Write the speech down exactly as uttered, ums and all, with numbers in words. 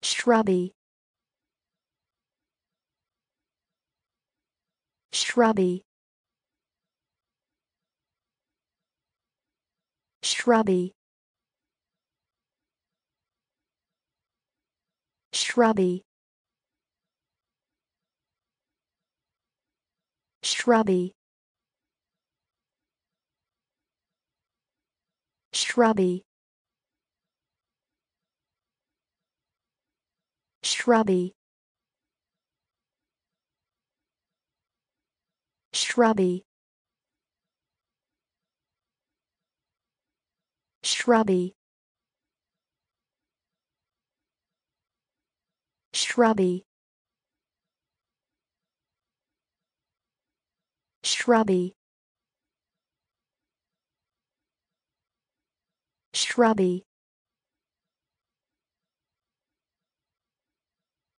Shrubby. Shrubby. Shrubby. Shrubby. Shrubby. Shrubby. Shrubby. Shrubby. Shrubby. Shrubby. Shrubby. Shrubby.